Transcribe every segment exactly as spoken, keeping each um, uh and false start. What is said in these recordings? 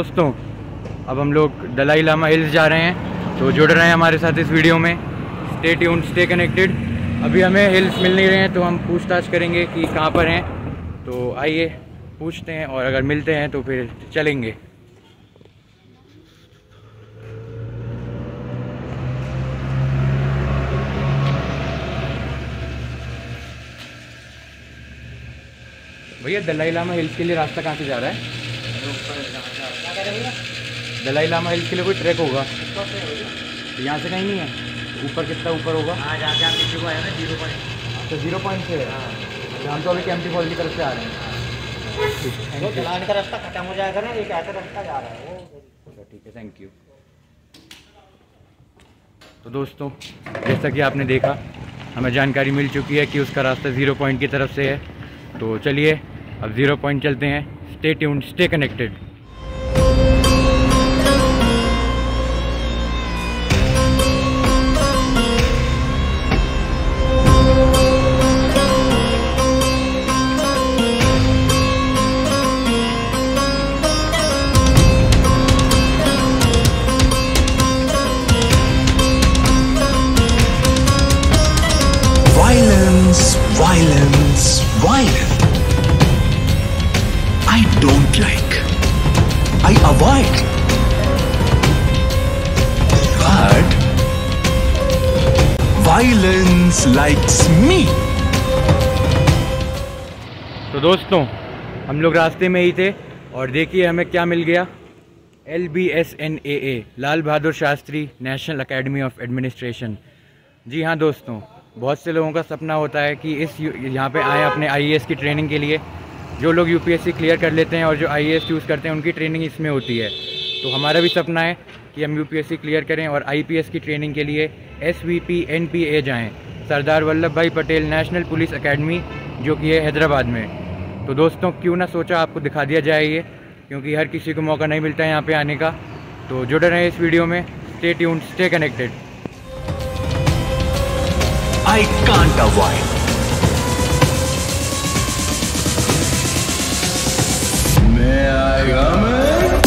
दोस्तों अब हम लोग दलाई लामा हिल्स जा रहे हैं, तो जुड़ रहे हैं हमारे साथ इस वीडियो में। Stay tuned, stay connected. अभी हमें हिल्स मिल नहीं रहे हैं तो हम पूछताछ करेंगे कि कहाँ पर हैं। तो आइए पूछते हैं और अगर मिलते हैं तो फिर चलेंगे। भैया दलाई लामा हिल्स के लिए रास्ता कहाँ से जा रहा है? दलाई लामा हिल्स के लिए कोई ट्रैक होगा? यहाँ से कहीं नहीं है? ऊपर कितना ऊपर होगा? हाँ, जहाँ से हम नीचे को आए ना जीरो पॉइंट। तो जीरो पॉइंट से है। हम तो अभी कैंपटी फॉल की तरफ से आ रहे हैं। वो चलाने का रास्ता खत्म हो जाएगा ना, एक ऐसा रास्ता जा रहा है वो। ठीक है, थैंक यू। तो दोस्तों जैसा कि आपने देखा, हमें जानकारी मिल चुकी है कि उसका रास्ता ज़ीरो पॉइंट की तरफ से है। तो चलिए अब ज़ीरो पॉइंट चलते हैं। Stay tuned, stay connected. Violence, violence, violence. I don't like. I avoid. But violence likes me. तो दोस्तों हम लोग रास्ते में ही थे और देखिए हमें क्या मिल गया। L B S N A A, Lal Bahadur Shastri national academy of administration. जी हाँ दोस्तों, बहुत से लोगों का सपना होता है कि इस यहाँ पे आए अपने आई ए एस की ट्रेनिंग के लिए। जो लोग U P S C clear कर लेते हैं और जो आई ए एस चूज़ करते हैं उनकी ट्रेनिंग इसमें होती है। तो हमारा भी सपना है कि हम U P S C clear करें और आई पी एस की ट्रेनिंग के लिए S V P N P A जाएँ, सरदार वल्लभ भाई पटेल नेशनल पुलिस एकेडमी, जो कि है हैदराबाद में। तो दोस्तों क्यों ना सोचा आपको दिखा दिया जाए ये, क्योंकि हर किसी को मौका नहीं मिलता है यहाँ पे आने का। तो जुड़े रहें इस वीडियो में। Stay tuned, stay connected. I can't avoid. मैं आएगा मैं।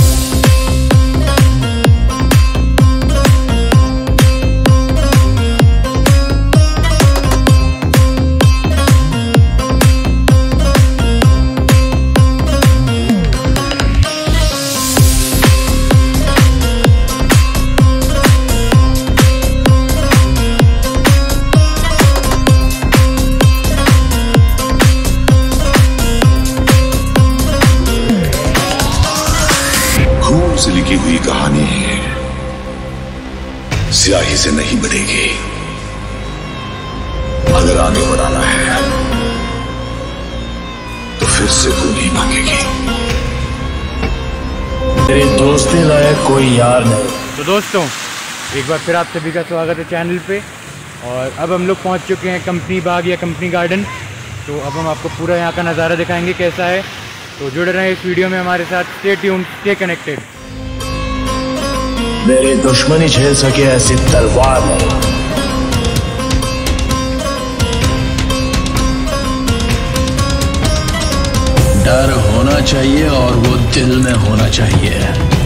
से लिखी हुई कहानी है, स्याही से नहीं बढ़ेगी। अगर आगे बढ़ाना है तो फिर से गोली मांगेगी। तेरे दोस्ती लायक कोई यार नहीं। तो दोस्तों एक बार फिर आप सभी का स्वागत है चैनल पे। और अब हम लोग पहुंच चुके हैं कंपनी बाग या कंपनी गार्डन। तो अब हम आपको पूरा यहाँ का नज़ारा दिखाएंगे कैसा है। तो जुड़े रहें इस वीडियो में हमारे साथ। Stay tuned, stay connected. मेरे दुश्मनी झेल सके ऐसी तलवार नहीं। डर होना चाहिए और वो दिल में होना चाहिए,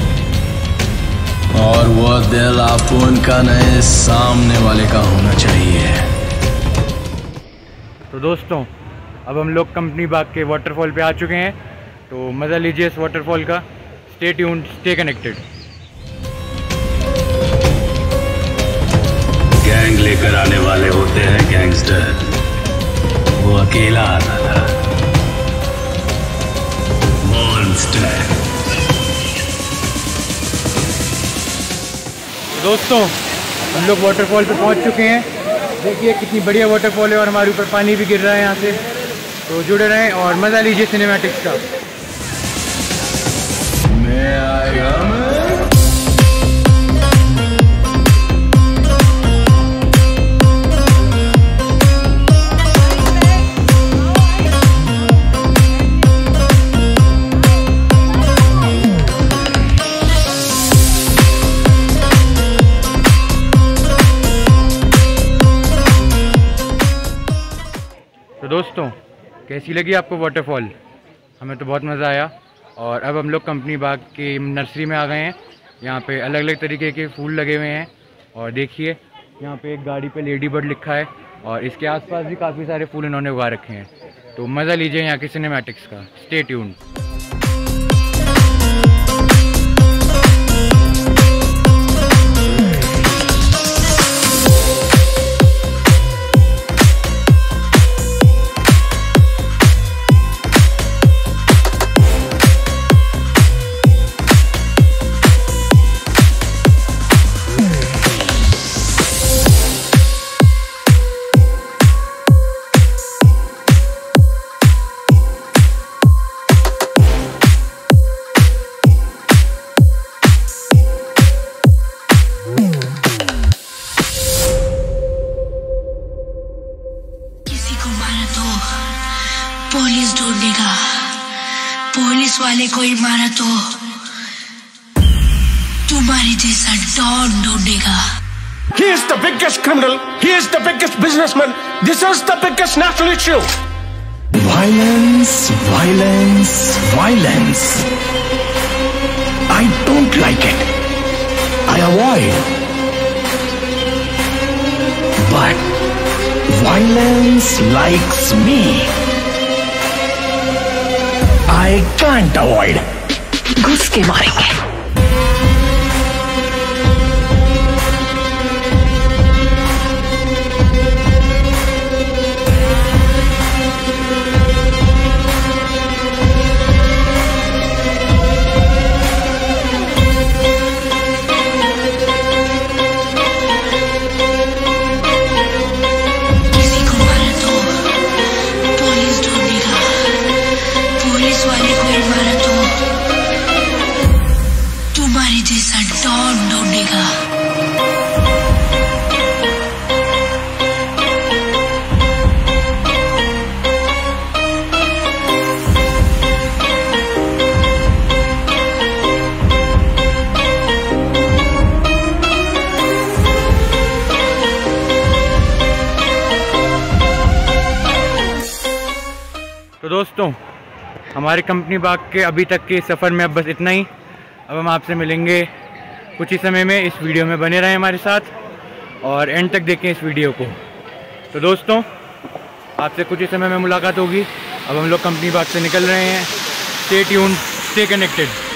और वो दिल आपून का नहीं, सामने वाले का होना चाहिए। तो दोस्तों अब हम लोग कंपनी बाग के वाटरफॉल पे आ चुके हैं। तो मज़ा लीजिए इस वाटरफॉल का। Stay tuned, stay connected. Gang लेकर आने वाले होते हैं गैंगस्टर, वो अकेला आता था मॉन्स्टर। दोस्तों हम लोग वाटरफॉल पे पहुंच चुके हैं। देखिए कितनी बढ़िया वाटरफॉल है और हमारे ऊपर पानी भी गिर रहा है यहाँ से। तो जुड़े रहें और मज़ा लीजिए सिनेमैटिक्स का। मैं आएगा मैं। तो दोस्तों कैसी लगी आपको वाटरफॉल? हमें तो बहुत मज़ा आया। और अब हम लोग कंपनी बाग की नर्सरी में आ गए हैं। यहाँ पे अलग अलग तरीके के फूल लगे हुए हैं और देखिए यहाँ पे एक गाड़ी पे लेडी बर्ड लिखा है और इसके आसपास भी काफ़ी सारे फूल इन्होंने उगा रखे हैं। तो मज़ा लीजिए यहाँ के सिनेमैटिक्स का। Stay tuned. पुलिस ढूंढेगा, पुलिस वाले को ही मारा तो तुम्हारी जैसा डॉन ढूंढेगा। He is the biggest criminal. He is the biggest businessman. This is the biggest national issue. Violence, violence, violence. I don't like it. I avoid. But violence likes me. I can't avoid. घुस के मारेंगे। तुम्हारी जैसा don ढूंढेगा। तो दोस्तों हमारे company बाग के अभी तक के सफ़र में अब बस इतना ही। अब हम आपसे मिलेंगे कुछ ही समय में। इस वीडियो में बने रहें हमारे साथ और एंड तक देखें इस वीडियो को। तो दोस्तों आपसे कुछ ही समय में मुलाकात होगी। अब हम लोग कंपनी बाग से निकल रहे हैं। Stay tuned, stay connected.